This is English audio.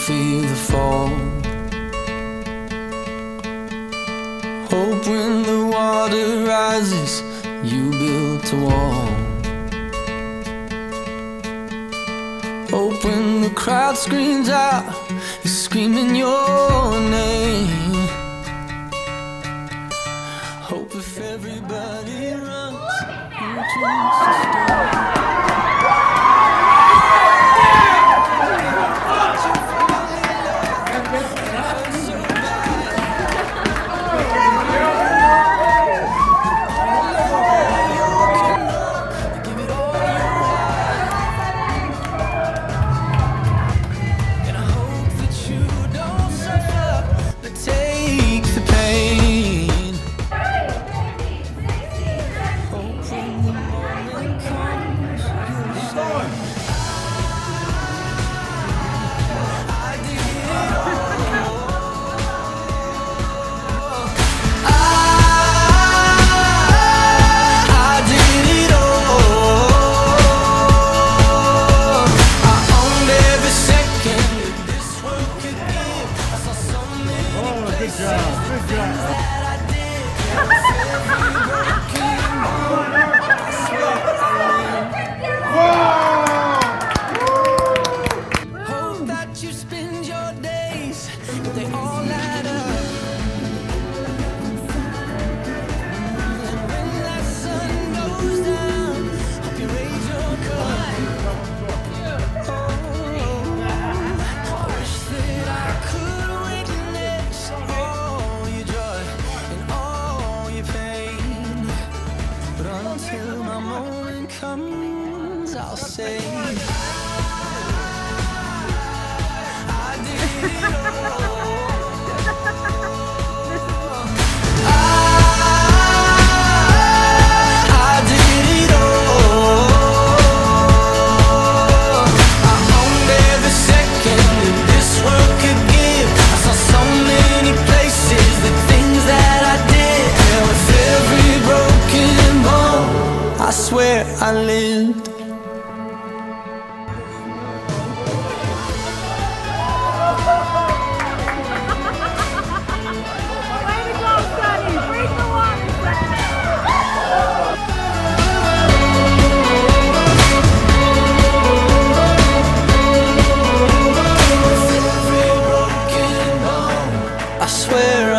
feel the fall. Hope when the water rises, you built a wall. Hope when the crowd screams out, you're screaming your name. Hope if everybody runs, you choose to stay. Good job. Hope that you spend your days, they all add up. And when that sun goes down, hope you raise your cup. I wish that I could witness all your joy and all your pain, but until my moment comes, I'll say I swear I lived. Way to go, Sonny! Bring the water back! I swear